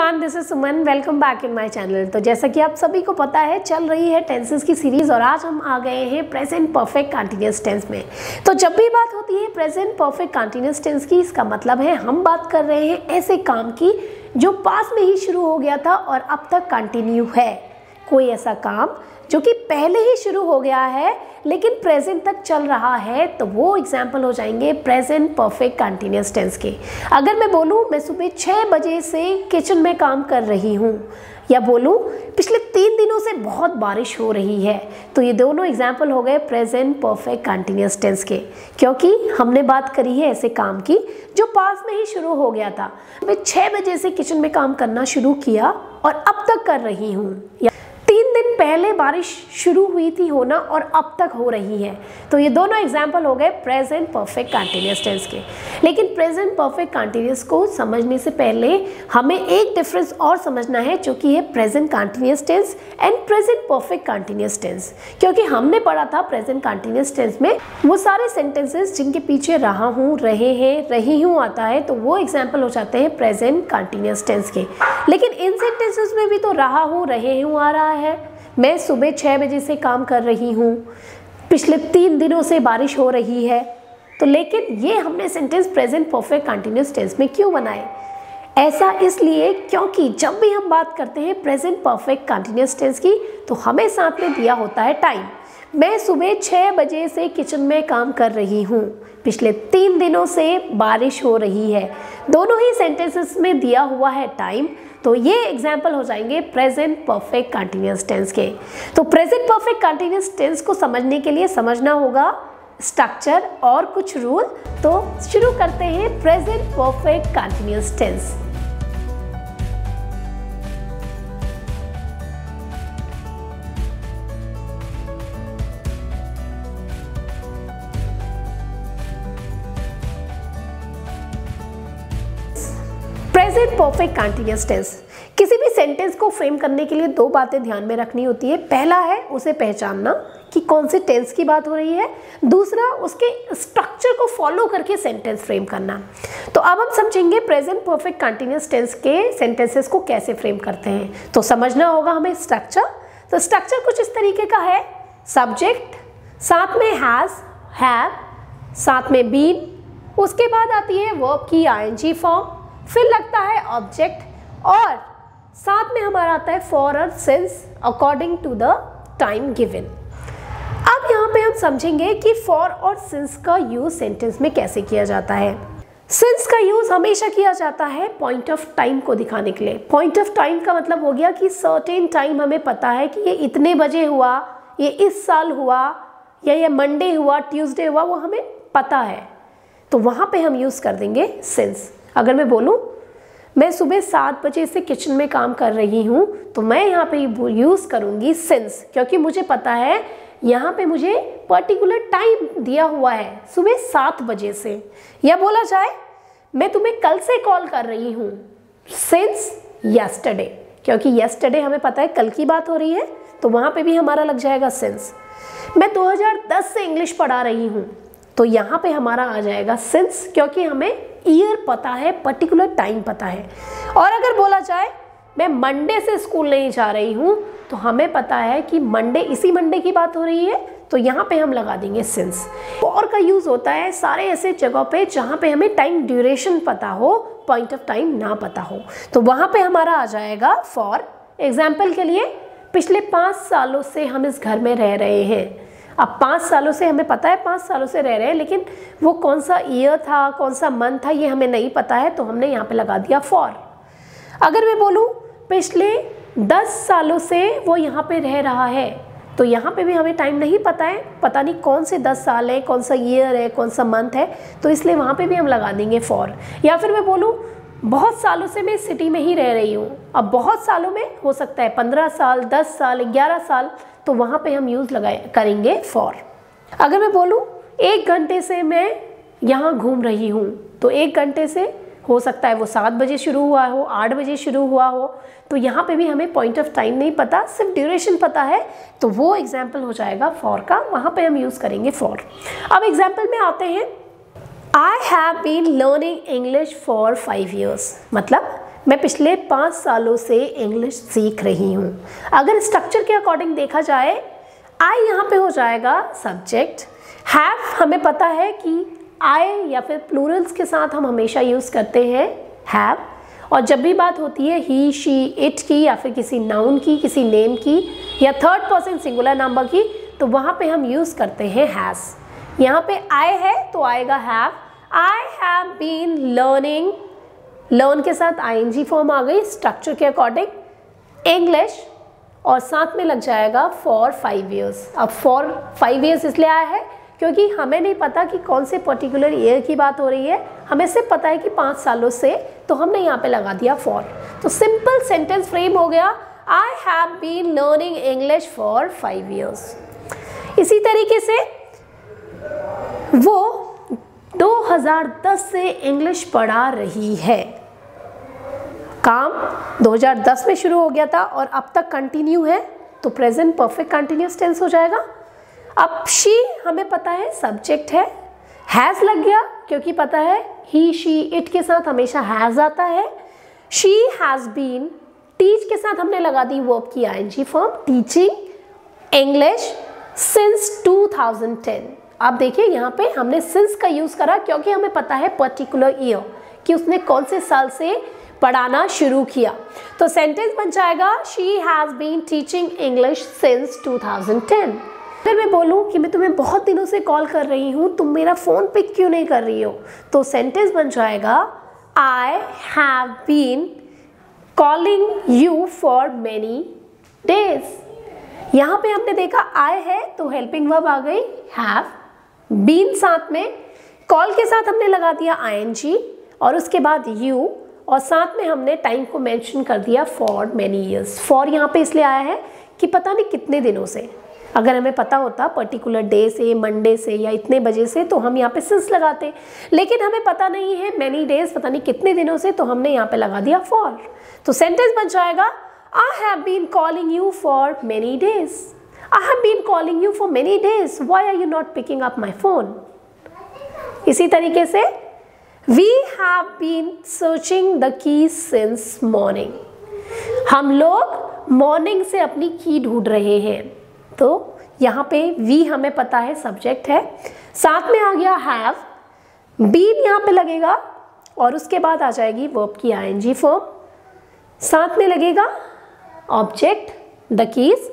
Everyone, this is Suman. Welcome back in my channel. तो जैसा कि आप सभी को पता है, चल रही है टेंसेस की सीरीज और आज हम आ गए हैं प्रेजेंट परफेक्ट कंटीन्यूअस टेंस में। तो जब भी बात होती है प्रेजेंट परफेक्ट कंटीन्यूअस टेंस की, इसका मतलब है हम बात कर रहे हैं ऐसे काम की जो पास में ही शुरू हो गया था और अब तक कंटिन्यू है। कोई ऐसा काम जो कि पहले ही शुरू हो गया है लेकिन प्रेजेंट तक चल रहा है, तो वो एग्जाम्पल हो जाएंगे प्रेजेंट परफेक्ट कंटीन्यूअस टेंस के। अगर मैं बोलूँ मैं सुबह 6 बजे से किचन में काम कर रही हूँ, या बोलूँ पिछले 3 दिनों से बहुत बारिश हो रही है, तो ये दोनों एग्जाम्पल हो गए प्रेजेंट परफेक्ट कंटीन्यूअस टेंस के, क्योंकि हमने बात करी है ऐसे काम की जो पास में ही शुरू हो गया था। मैं 6 बजे से किचन में काम करना शुरू किया और अब तक कर रही हूँ, 3 दिन पहले बारिश शुरू हुई थी होना और अब तक हो रही है। तो ये दोनों एग्जाम्पल हो गए प्रेजेंट परफेक्ट कंटीन्यूअस टेंस के। लेकिन प्रेजेंट परफेक्ट कंटीन्यूअस को समझने से पहले हमें एक डिफरेंस और समझना है, जो कि है present continuous tense and present perfect continuous tense. क्योंकि हमने पढ़ा था प्रेजेंट कंटीन्यूअस टेंस में वो सारे सेंटेंसेस जिनके पीछे रहा हूँ, रहे हैं, रही हूँ आता है, तो वो एग्जाम्पल हो जाते हैं प्रेजेंट कंटीन्यूअस टेंस के। लेकिन इन सेंटेंसेस में भी तो रहा हूँ, रहे हूँ आ रहा है। मैं सुबह 6 बजे से काम कर रही हूँ, पिछले 3 दिनों से बारिश हो रही है। तो लेकिन ये हमने sentence present perfect continuous tense में क्यों बनाए? ऐसा इसलिए क्योंकि जब भी हम बात करते हैं प्रेजेंट परफेक्ट कंटीन्यूअस टेंस की, तो हमें साथ में दिया होता है टाइम। मैं सुबह 6 बजे से किचन में काम कर रही हूँ, पिछले 3 दिनों से बारिश हो रही है। दोनों ही सेंटेंसेस में दिया हुआ है टाइम, तो ये एग्जाम्पल हो जाएंगे प्रेजेंट परफेक्ट कंटीन्यूअस टेंस के। तो प्रेजेंट परफेक्ट कंटीन्यूअस टेंस को समझने के लिए समझना होगा स्ट्रक्चर और कुछ रूल। तो शुरू करते हैं present perfect continuous tense. Present perfect continuous tense. किसी भी सेंटेंस को फ्रेम करने के लिए 2 बातें ध्यान में रखनी होती है। पहला है उसे पहचानना कि कौन से टेंस की बात हो रही है, दूसरा उसके स्ट्रक्चर को फॉलो करके सेंटेंस फ्रेम करना। तो अब हम समझेंगे प्रेजेंट परफेक्ट कंटीन्यूअस टेंस के सेंटेंसेस को कैसे फ्रेम करते हैं। तो समझना होगा हमें स्ट्रक्चर। तो स्ट्रक्चर कुछ इस तरीके का है, सब्जेक्ट, साथ में हैज, हैव, साथ में बीन, उसके बाद आती है वर्ब की आईएनजी फॉर्म, फिर लगता है ऑब्जेक्ट और साथ में हमारा आता है फॉर और since according to the time given. अब यहाँ पे हम समझेंगे कि फॉर और सिंस का यूज सेंटेंस में कैसे किया जाता है। सिंस का यूज हमेशा किया जाता है पॉइंट ऑफ टाइम को दिखाने के लिए। पॉइंट ऑफ टाइम का मतलब हो गया कि सर्टेन टाइम हमें पता है कि ये इतने बजे हुआ, ये इस साल हुआ, या ये मंडे हुआ, ट्यूसडे हुआ, वो हमें पता है। तो वहाँ पे हम यूज कर देंगे सिंस। अगर मैं बोलूँ मैं सुबह 7 बजे से किचन में काम कर रही हूँ, तो मैं यहाँ पे यूज़ करूँगी सिंस, क्योंकि मुझे पता है यहाँ पे मुझे पर्टिकुलर टाइम दिया हुआ है सुबह 7 बजे से। या बोला जाए मैं तुम्हें कल से कॉल कर रही हूँ, सिंस यस्टरडे, क्योंकि यस्टरडे हमें पता है कल की बात हो रही है, तो वहाँ पे भी हमारा लग जाएगा सिंस। मैं 2010 से इंग्लिश पढ़ा रही हूँ, तो यहाँ पे हमारा आ जाएगा सिंस, क्योंकि हमें ईयर पता है, पर्टिकुलर टाइम पता है। और अगर बोला जाए मैं मंडे से स्कूल नहीं जा रही हूँ, तो हमें पता है कि मंडे, इसी मंडे की बात हो रही है, तो यहाँ पे हम लगा देंगे सिंस। फॉर का यूज़ होता है सारे ऐसे जगहों पे जहाँ पे हमें टाइम ड्यूरेशन पता हो, पॉइंट ऑफ टाइम ना पता हो, तो वहाँ पे हमारा आ जाएगा फॉर। एग्जाम्पल के लिए पिछले 5 सालों से हम इस घर में रह रहे हैं। अब 5 सालों से हमें पता है 5 सालों से रह रहे हैं, लेकिन वो कौन सा ईयर था, कौन सा मंथ था, ये हमें नहीं पता है, तो हमने यहाँ पे लगा दिया फॉर। अगर मैं बोलूँ पिछले 10 सालों से वो यहाँ पे रह रहा है, तो यहाँ पे भी हमें टाइम नहीं पता है, पता नहीं कौन से 10 साल है, कौन सा ईयर है, कौन सा मंथ है, तो इसलिए वहाँ पे भी हम लगा देंगे फॉर। या फिर मैं बोलूँ बहुत सालों से मैं सिटी में ही रह रही हूँ। अब बहुत सालों में हो सकता है 15 साल, 10 साल, 11 साल, तो वहाँ पे हम यूज़ करेंगे फॉर। अगर मैं बोलूँ 1 घंटे से मैं यहाँ घूम रही हूँ, तो 1 घंटे से हो सकता है वो 7 बजे शुरू हुआ हो, 8 बजे शुरू हुआ हो, तो यहाँ पे भी हमें पॉइंट ऑफ टाइम नहीं पता, सिर्फ ड्यूरेशन पता है, तो वो एग्जाम्पल हो जाएगा फॉर का, वहाँ पे हम यूज़ करेंगे फॉर। अब एग्जाम्पल में आते हैं, I have been learning English for 5 years, मतलब मैं पिछले 5 सालों से इंग्लिश सीख रही हूँ। अगर स्ट्रक्चर के अकॉर्डिंग देखा जाए, आई यहाँ पे हो जाएगा सब्जेक्ट। हैव हमें पता है कि आई या फिर प्लूरल्स के साथ हम हमेशा यूज़ करते हैं हैव, और जब भी बात होती है ही, शी, इट की या फिर किसी नाउन की, किसी नेम की या थर्ड पर्सन सिंगुलर नंबर की, तो वहाँ पे हम यूज़ करते हैं हैज़। यहाँ पे आई है तो आएगा have. I have been learning, learn के साथ आईएनजी फॉर्म आ गई स्ट्रक्चर के अकॉर्डिंग इंग्लिश, और साथ में लग जाएगा फॉर 5 ईयर्स। अब फॉर 5 ईयर्स इसलिए आया है क्योंकि हमें नहीं पता कि कौन से पर्टिकुलर ईयर की बात हो रही है, हमें सिर्फ पता है कि 5 सालों से, तो हमने यहाँ पे लगा दिया फॉर। तो सिंपल सेंटेंस फ्रेम हो गया, I have been learning English for 5 years. इसी तरीके से वो 2010 से इंग्लिश पढ़ा रही है। काम 2010 में शुरू हो गया था और अब तक कंटिन्यू है, तो प्रेजेंट परफेक्ट कंटिन्यूअस टेंस हो जाएगा। अब शी हमें पता है सब्जेक्ट है, हैज़ लग गया क्योंकि पता है ही, शी, इट के साथ हमेशा हैज़ आता है। शी हैज़ बीन, टीच के साथ हमने लगा दी वर्ब की ING form, teaching English since 2010। अब देखिए यहाँ पे हमने सिंस का यूज़ करा क्योंकि हमें पता है पर्टिकुलर ईयर कि उसने कौन से साल से पढ़ाना शुरू किया। तो सेंटेंस बन जाएगा she has been teaching English since 2010। फिर मैं बोलूँ कि मैं तुम्हें बहुत दिनों से कॉल कर रही हूँ, तुम मेरा फ़ोन पिक क्यों नहीं कर रही हो, तो सेंटेंस बन जाएगा I have been calling you for many days. यहाँ पे हमने देखा आई है तो हेल्पिंग वर्ब आ गई हैव, बीन साथ में, कॉल के साथ हमने लगा दिया आईएनजी और उसके बाद यू, और साथ में हमने टाइम को मेंशन कर दिया फॉर मैनी ईयर्स। फॉर यहाँ पे इसलिए आया है कि पता नहीं कितने दिनों से, अगर हमें पता होता पर्टिकुलर डे से, मंडे से या इतने बजे से, तो हम यहाँ पे सिंस लगाते, लेकिन हमें पता नहीं है मैनी डेज, पता नहीं कितने दिनों से, तो हमने यहाँ पे लगा दिया फॉर। तो सेंटेंस बन जाएगा I have been calling you for many days. I have been calling you for many days, why are you not picking up my phone. इसी तरीके से we have been searching the keys since morning, हम लोग morning से अपनी की ढूंढ रहे हैं। तो यहाँ पे वी हमें पता है सब्जेक्ट है, साथ में आ गया हैव, बीन यहाँ पे लगेगा और उसके बाद आ जाएगी वर्ब की आईएनजी फॉर्म, साथ में लगेगा ऑब्जेक्ट द कीज,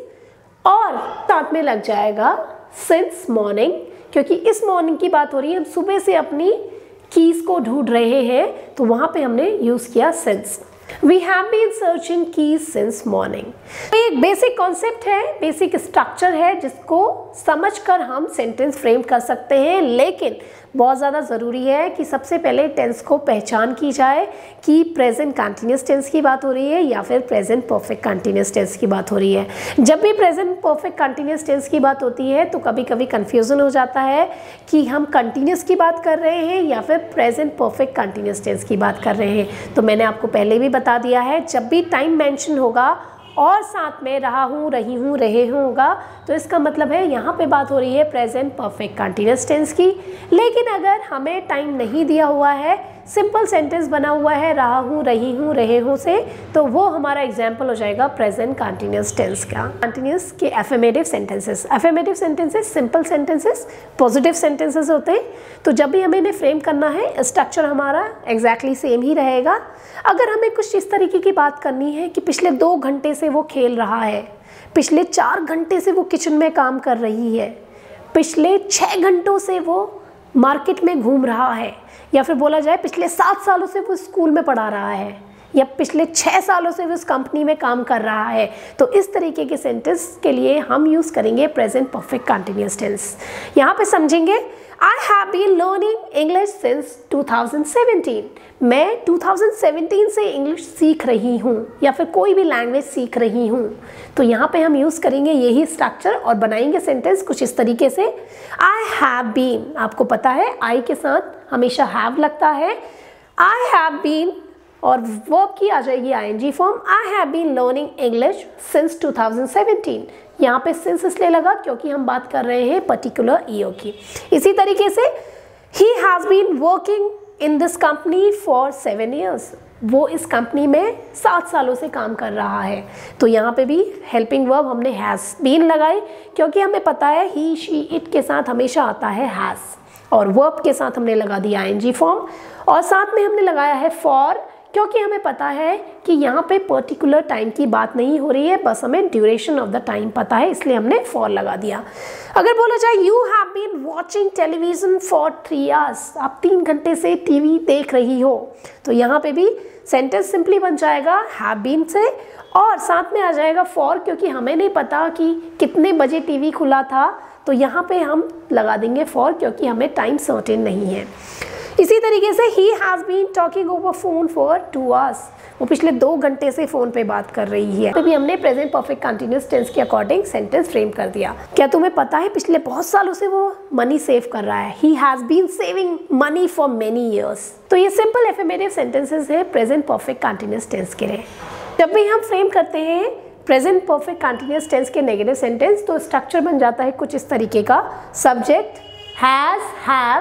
और साथ में लग जाएगा सिंस मॉर्निंग, क्योंकि इस मॉर्निंग की बात हो रही है, हम सुबह से अपनी कीज को ढूंढ रहे हैं, तो वहाँ पे हमने यूज़ किया since. We have been searching keys since morning। एक बेसिक कॉन्सेप्ट है, बेसिक स्ट्रक्चर है जिसको समझकर हम सेंटेंस फ्रेम कर सकते हैं, लेकिन बहुत ज़्यादा ज़रूरी है कि सबसे पहले टेंस को पहचान की जाए कि प्रेजेंट कंटिन्यूअस टेंस की बात हो रही है या फिर प्रेजेंट परफेक्ट कंटिन्यूअस टेंस की बात हो रही है। जब भी प्रेजेंट परफेक्ट कंटिन्यूअस टेंस की बात होती है तो कभी कभी कन्फ्यूज़न हो जाता है कि हम कंटिन्यूअस की बात कर रहे हैं या फिर प्रेजेंट परफेक्ट कंटिन्यूअस टेंस की बात कर रहे हैं। तो मैंने आपको पहले भी बता दिया है, जब भी टाइम मेंशन होगा और साथ में रहा हूँ, रही हूँ, रहे हूँ होगा, तो इसका मतलब है यहाँ पे बात हो रही है प्रेजेंट परफेक्ट कंटिन्यूअस टेंस की। लेकिन अगर हमें टाइम नहीं दिया हुआ है, सिंपल सेंटेंस बना हुआ है रहा हूँ, रही हूँ, रहे हूँ से, तो वो हमारा एग्जाम्पल हो जाएगा प्रेजेंट कंटिन्यूअस टेंस का। कंटिन्यूअस के affirmative sentences, affirmative sentences simple sentences, positive sentences होते हैं। तो जब भी हमें इन्हें फ्रेम करना है, स्ट्रक्चर हमारा एग्जैक्टली सेम ही रहेगा। अगर हमें कुछ इस तरीके की बात करनी है कि पिछले 2 घंटे से वो खेल रहा है, पिछले 4 घंटे से वो किचन में काम कर रही है, पिछले 6 घंटों से वो मार्केट में घूम रहा है, या फिर बोला जाए पिछले 7 सालों से वो स्कूल में पढ़ा रहा है, या पिछले 6 सालों से वो उस कंपनी में काम कर रहा है, तो इस तरीके के सेंटेंस के लिए हम यूज़ करेंगे प्रेजेंट परफेक्ट कंटिन्यूअस टेंस। यहाँ पे समझेंगे I have been learning English since 2017। मैं 2017 से इंग्लिश सीख रही हूँ या फिर कोई भी लैंग्वेज सीख रही हूँ। तो यहाँ पे हम यूज़ करेंगे यही स्ट्रक्चर और बनाएंगे सेंटेंस कुछ इस तरीके से। I have been, आपको पता है I के साथ हमेशा have लगता है। I have been और वर्ब की आ जाएगी ING form. I have been learning English since 2017। यहाँ पे सिंस इसलिए लगा क्योंकि हम बात कर रहे हैं पर्टिकुलर ईयर की। इसी तरीके से he has been working in this company for 7 years। वो इस कंपनी में 7 सालों से काम कर रहा है। तो यहाँ पे भी हेल्पिंग वर्ब हमने हैज़ बीन लगाई, क्योंकि हमें पता है ही शी इट के साथ हमेशा आता है हैज़, और वर्ब के साथ हमने लगा दिया आईएनजी फॉर्म, और साथ में हमने लगाया है फॉर, क्योंकि हमें पता है कि यहाँ पे पर्टिकुलर टाइम की बात नहीं हो रही है, बस हमें ड्यूरेशन ऑफ द टाइम पता है, इसलिए हमने फॉर लगा दिया। अगर बोला जाए you have been watching television for 3 hours, आप 3 घंटे से टीवी देख रही हो, तो यहाँ पे भी सेंटेंस सिंपली बन जाएगा हैव बीन से, और साथ में आ जाएगा फॉर, क्योंकि हमें नहीं पता कि कितने बजे टीवी खुला था, तो यहाँ पे हम लगा देंगे फॉर, क्योंकि हमें टाइम सर्टेन नहीं है। इसी तरीके से ही has been talking over phone for 2 hours, वो पिछले 2 घंटे से फ़ोन पे बात कर रही है। तभी हमने प्रेजेंट परफेक्ट कंटिन्यूअस टेंस के अकॉर्डिंग सेंटेंस फ्रेम कर दिया। क्या तुम्हें पता है पिछले बहुत सालों से वो मनी सेव कर रहा है, he has been saving money for many years. तो ये सिंपल एफर्मेटिव सेंटेंसेस है प्रेजेंट परफेक्ट कंटिन्यूअस टेंस के लिए। जब भी हम फ्रेम करते हैं प्रेजेंट परफेक्ट कंटिन्यूअस टेंस के नेगेटिव सेंटेंस, तो स्ट्रक्चर बन जाता है कुछ इस तरीके का, subject has have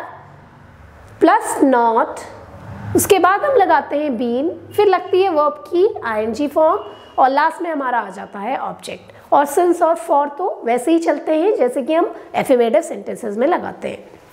plus not, उसके बाद हम लगाते हैं बीन, फिर लगती है वर्ब की आईएनजी फॉर्म, और लास्ट में हमारा आ जाता है ऑब्जेक्ट। और सिंस और फॉर तो वैसे ही चलते हैं जैसे कि हम एफर्मेटिव सेंटेंसेस में लगाते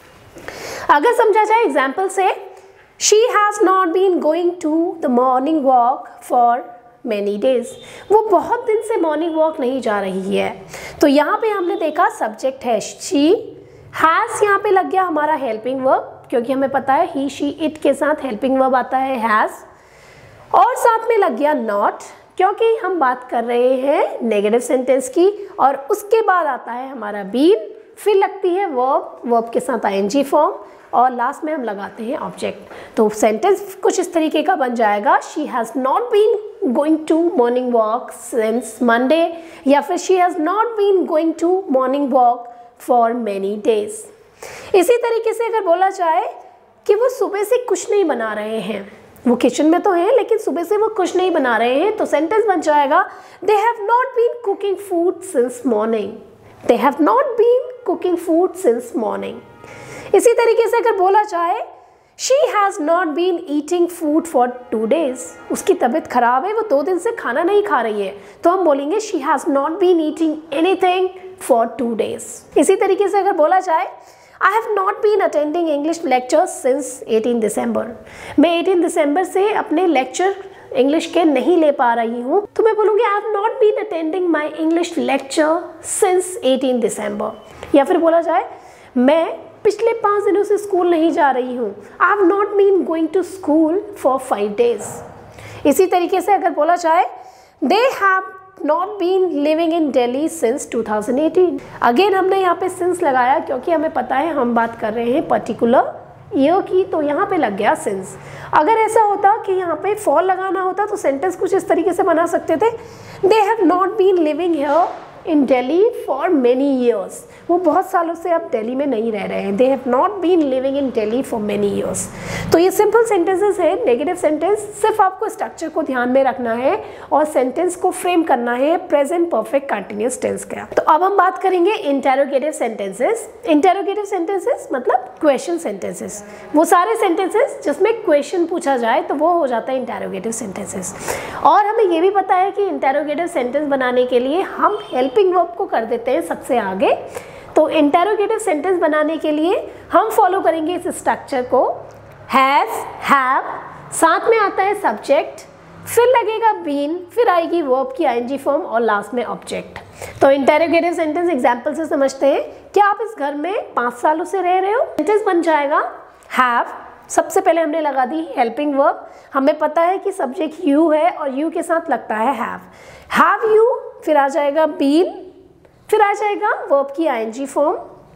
हैं। अगर समझा जाए एग्जाम्पल से, she has not been going to the morning walk for many days, वो बहुत दिन से मॉर्निंग वॉक नहीं जा रही है। तो यहाँ पे हमने देखा सब्जेक्ट है शी, हैज़ यहाँ पे लग गया हमारा हेल्पिंग वर्ब, क्योंकि हमें पता है ही शी इट के साथ हेल्पिंग वर्ब आता है हैज़, और साथ में लग गया नॉट, क्योंकि हम बात कर रहे हैं नेगेटिव सेंटेंस की, और उसके बाद आता है हमारा बीन, फिर लगती है वर्ब, वर्ब के साथ आईएनजी फॉर्म, और लास्ट में हम लगाते हैं ऑब्जेक्ट। तो सेंटेंस कुछ इस तरीके का बन जाएगा, she has not been going to morning walk since Monday, या फिर she has not been going to morning walk for many days. इसी तरीके से अगर बोला जाए कि वो सुबह से कुछ नहीं बना रहे हैं, वो किचन में तो हैं लेकिन सुबह से वो कुछ नहीं बना रहे हैं, तो सेंटेंस बन जाएगा they have not been cooking food since morning, they have not been cooking food since morning. इसी तरीके से अगर बोला जाए she has not been eating food for 2 days, उसकी तबीयत खराब है, वो 2 दिन से खाना नहीं खा रही है, तो हम बोलेंगे she has not been eating anything for 2 days। इसी तरीके से अगर बोला जाए I have not been attending English lecture since 18 December, मैं 18 दिसंबर से अपने लेक्चर इंग्लिश के नहीं ले पा रही हूँ, तो मैं बोलूँगी I have not been attending my English lecture since 18 December. या फिर बोला जाए मैं पिछले 5 दिनों से स्कूल नहीं जा रही हूँ, I have not been going to school for 5 days। इसी तरीके से अगर बोला जाए they have not been living in Delhi since 2018, again हमने यहाँ पे सिंस लगाया क्योंकि हमें पता है हम बात कर रहे हैं पर्टिकुलर ईयर की, तो यहाँ पे लग गया सिंस। अगर ऐसा होता कि यहाँ पे फॉर लगाना होता तो सेंटेंस कुछ इस तरीके से बना सकते थे, they have not been living here in Delhi for many years, वो बहुत सालों से अब दिल्ली में नहीं रह रहे हैं, they have not been living in Delhi for many years. तो ये सिंपल सेंटेंसेस है नेगेटिव सेंटेंस, सिर्फ आपको स्ट्रक्चर को ध्यान में रखना है और सेंटेंस को फ्रेम करना है प्रेजेंट परफेक्ट कंटिन्यूअस टेंस का। तो अब हम बात करेंगे इंटेरोगेटिव सेंटेंसेस। इंटेरोगेटिव सेंटेंसेस मतलब क्वेश्चन सेंटेंसेस, वो सारे सेंटेंसेस जिसमें क्वेश्चन पूछा जाए तो वो हो जाता है इंटेरोगेटिव सेंटेंसेस। और हमें ये भी पता है कि इंटेरोगेटिव सेंटेंस बनाने के लिए हम हेल्पिंग वर्ब को कर देते हैं सबसे आगे। तो इंटेरोगेटिव सेंटेंस बनाने के लिए हम फॉलो करेंगे इस स्ट्रक्चर को, हैज़, हैव, साथ में आता है सब्जेक्ट, फिर लगेगा बीन, फिर आएगी वर्ब की आईएनजी फॉर्म और लास्ट में ऑब्जेक्ट। तो इंटेरोगेटिव सेंटेंस एग्जांपल से समझते हैं। क्या आप इस घर में 5 सालों से रह रहे हो? सेंटेंस बन जाएगा हैव, सबसे पहले हमने लगा दी हेल्पिंग वर्ब, हमें पता है कि सब्जेक्ट यू है और यू के साथ लगता है हैव यू, फिर आ जाएगा बीन, फिर आ जाएगा वर्ब की ING form.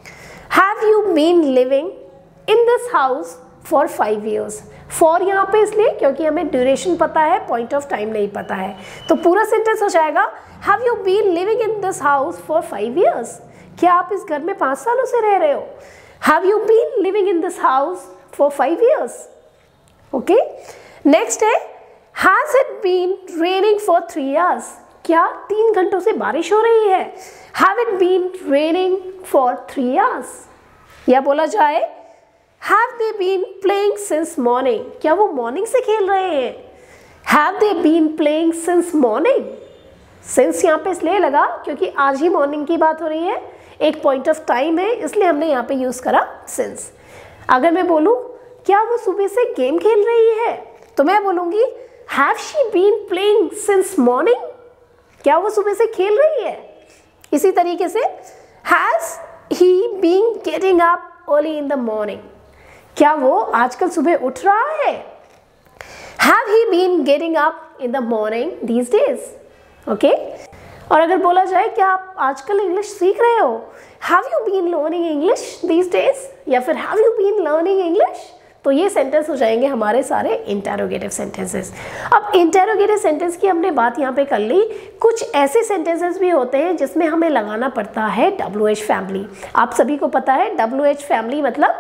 Have you been living in this house for 5 years। For यहाँ पे इसलिए क्योंकि हमें ड्यूरेशन पता है, पॉइंट ऑफ टाइम नहीं पता है, तो पूरा सेंटेंस हो जाएगा have you been living in this house for 5 years। क्या आप इस घर में 5 सालों से रह रहे हो? Have you been living in this house for 5 years। Okay, next है has it been raining for 3 hours। क्या 3 घंटों से बारिश हो रही है? Have it been raining for 3 hours। या बोला जाए have they been playing since morning. क्या वो मॉर्निंग से खेल रहे हैं? Have they been playing since morning. Since यहाँ पे इसलिए लगा क्योंकि आज ही मॉर्निंग की बात हो रही है, एक पॉइंट ऑफ टाइम है, इसलिए हमने यहाँ पे यूज करा सिंस। अगर मैं बोलूँ क्या वो सुबह से गेम खेल रही है, तो मैं बोलूँगी have she been playing since morning. क्या वो सुबह से खेल रही है। इसी तरीके से has he been getting up early in the morning. क्या वो आजकल सुबह उठ रहा है। Have he been getting up in the morning these days. Okay, और अगर बोला जाए क्या आप आजकल इंग्लिश सीख रहे हो, have you been learning English these days, या फिर have you been learning English, तो ये सेंटेंस हो जाएंगे हमारे सारे इंटेरोगेटिव सेंटेंसेस। अब इंटेरोगेटिव सेंटेंस की हमने बात यहाँ पे कर ली। कुछ ऐसे सेंटेंसेस भी होते हैं जिसमें हमें लगाना पड़ता है WH फैमिली। आप सभी को पता है WH फैमिली मतलब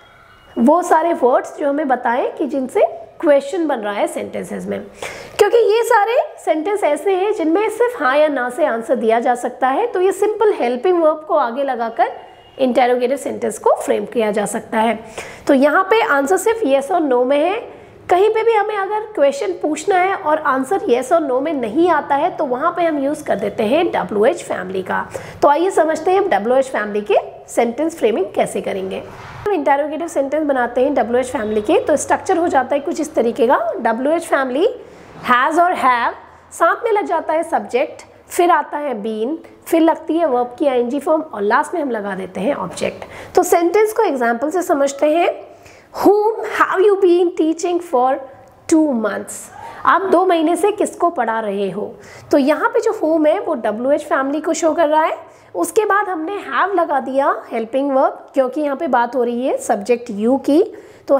वो सारे वर्ड्स जो हमें बताएं कि जिनसे क्वेश्चन बन रहा है सेंटेंसेस में, क्योंकि ये सारे सेंटेंस ऐसे हैं जिनमें सिर्फ हाँ या ना से आंसर दिया जा सकता है। तो ये सिंपल हेल्पिंग वर्ब को आगे लगाकर इंटेरोगेटिव सेंटेंस को फ्रेम किया जा सकता है। तो यहाँ पे आंसर सिर्फ येस और नो में है। कहीं पे भी हमें अगर क्वेश्चन पूछना है और आंसर येस और नो में नहीं आता है तो वहाँ पे हम यूज़ कर देते हैं WH फैमिली का। तो आइए समझते हैं WH फैमिली के सेंटेंस फ्रेमिंग कैसे करेंगे। हम इंटेरोगेटिव सेंटेंस बनाते हैं WH फैमिली के, तो स्ट्रक्चर हो जाता है कुछ इस तरीके का। WH फैमिली हैज़ और हैव, साथ में लग जाता है सब्जेक्ट, फिर आता है बीन, फिर लगती है वर्ब की ING फॉर्म और लास्ट में हम लगा देते हैं ऑब्जेक्ट। तो सेंटेंस को एग्जांपल से समझते हैं। Whom have you been teaching for 2 months? आप 2 महीने से किसको पढ़ा रहे हो। तो यहाँ पे जो whom है वो WH फैमिली को शो कर रहा है। उसके बाद हमने have लगा दिया हेल्पिंग वर्ब, क्योंकि यहाँ पे बात हो रही है सब्जेक्ट you की। तो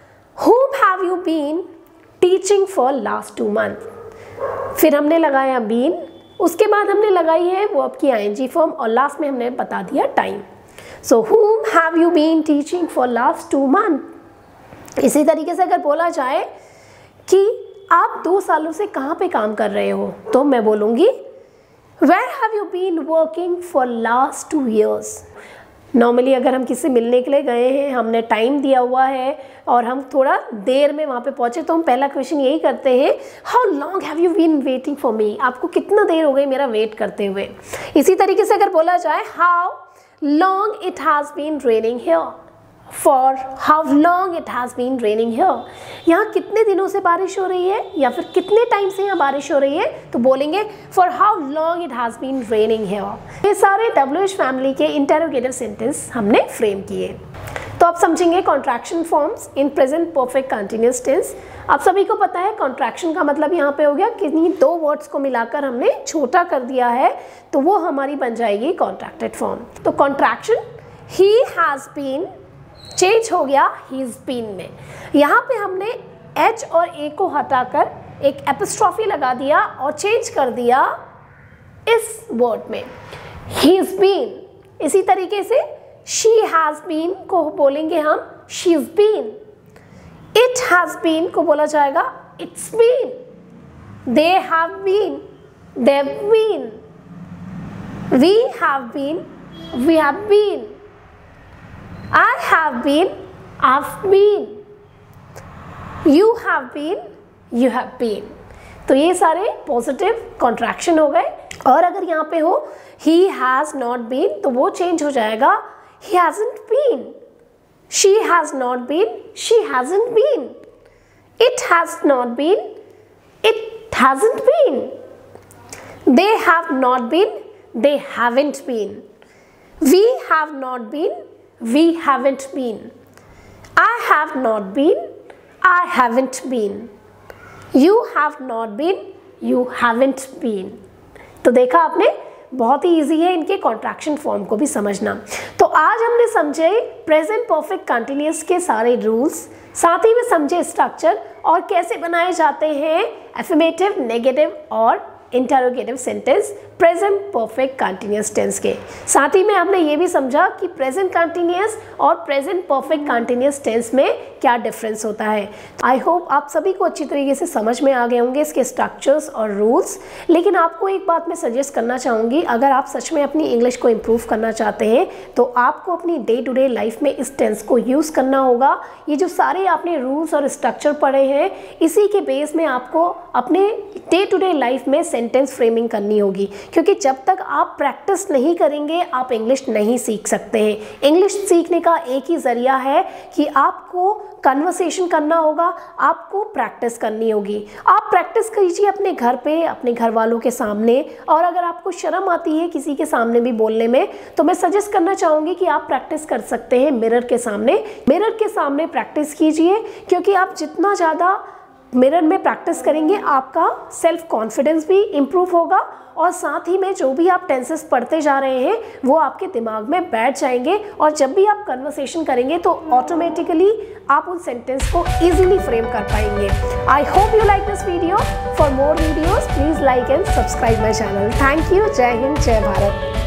whom have you been teaching for last 2 months? फिर हमने लगाया been, उसके बाद हमने लगाई है वर्ब की ING फॉर्म और लास्ट में हमने बता दिया time. So whom have you been teaching for last 2 months? इसी तरीके से अगर बोला जाए कि आप 2 सालों से कहाँ पे काम कर रहे हो, तो मैं बोलूँगी Where have you been working for last 2 years? Normally अगर हम किसी मिलने के लिए गए हैं, हमने टाइम दिया हुआ है और हम थोड़ा देर में वहाँ पे पहुँचे, तो हम पहला क्वेश्चन यही करते हैं how long have you been waiting for me? आपको कितना देर हो गई मेरा वेट करते हुए। इसी तरीके से अगर बोला जाए how long it has been raining here, for how long it has been raining here, यहाँ कितने दिनों से बारिश हो रही है या फिर कितने टाइम से यहाँ बारिश हो रही है, तो बोलेंगे for how long it has been raining here. ये सारे WH फैमिली के इंटेरोगेटिव सेंटेंस हमने फ्रेम किए। तो आप समझेंगे contraction forms in present perfect continuous tense. आप सभी को पता है कॉन्ट्रैक्शन का मतलब यहाँ पे हो गया किन्हीं 2 वर्ड्स को मिलाकर हमने छोटा कर दिया है, तो वो हमारी बन जाएगी कॉन्ट्रैक्टेड फॉर्म। तो contraction he has been change हो गया he's been में। यहाँ पे हमने H और A को हटाकर एक एपिस्ट्रॉफी लगा दिया और चेंज कर दिया इस वर्ड में he's been। इसी तरीके से she has been को बोलेंगे हम she's been, it has been को बोला जाएगा it's been, they have been they've been, we have been we have been, I have been, I've been, you have been, you have been। तो ये सारे positive contraction हो गए। और अगर यहाँ पे हो he has not been, तो वो चेंज हो जाएगा he hasn't been, she has not been, she hasn't been, it has not been, it hasn't been, they have not been, they haven't been, we have not been, we haven't been, I have not been, I haven't been, you have not been, you haven't been। तो देखा आपने, बहुत ही easy है इनके contraction form को भी समझना। तो आज हमने समझे प्रेजेंट परफेक्ट कंटिन्यूअस के सारे रूल्स, साथ ही में समझे स्ट्रक्चर और कैसे बनाए जाते हैं एफर्मेटिव, नेगेटिव और interrogative sentence present perfect continuous tense के। साथ ही में आपने ये भी समझा कि प्रेजेंट कंटिन्यूअस और प्रेजेंट परफेक्ट कंटिन्यूअस टेंस में क्या डिफरेंस होता है। आई होप आप सभी को अच्छी तरीके से समझ में आ गए होंगे इसके स्ट्रक्चर्स और रूल्स। लेकिन आपको एक बात मैं सजेस्ट करना चाहूँगी, अगर आप सच में अपनी इंग्लिश को इम्प्रूव करना चाहते हैं तो आपको अपनी डे टू डे लाइफ में इस टेंस को यूज़ करना होगा। ये जो सारे आपने रूल्स और स्ट्रक्चर पढ़े हैं, इसी के बेस में आपको अपने डे टू डे लाइफ में सेंटेंस फ्रेमिंग करनी होगी, क्योंकि जब तक आप प्रैक्टिस नहीं करेंगे आप इंग्लिश नहीं सीख सकते हैं। इंग्लिश सीखने का एक ही ज़रिया है कि आपको कन्वर्सेशन करना होगा, आपको प्रैक्टिस करनी होगी। आप प्रैक्टिस कीजिए अपने घर पे, अपने घर वालों के सामने, और अगर आपको शर्म आती है किसी के सामने भी बोलने में तो मैं सजेस्ट करना चाहूँगी कि आप प्रैक्टिस कर सकते हैं मिरर के सामने। मिरर के सामने प्रैक्टिस कीजिए, क्योंकि आप जितना ज़्यादा मिरर में प्रैक्टिस करेंगे आपका सेल्फ कॉन्फिडेंस भी इम्प्रूव होगा, और साथ ही में जो भी आप टेंसेस पढ़ते जा रहे हैं वो आपके दिमाग में बैठ जाएंगे, और जब भी आप कन्वर्सेशन करेंगे तो ऑटोमेटिकली आप उन सेंटेंस को इजीली फ्रेम कर पाएंगे। I hope you like this video. For more videos please like and subscribe my channel. Thank you. जय हिंद, जय भारत।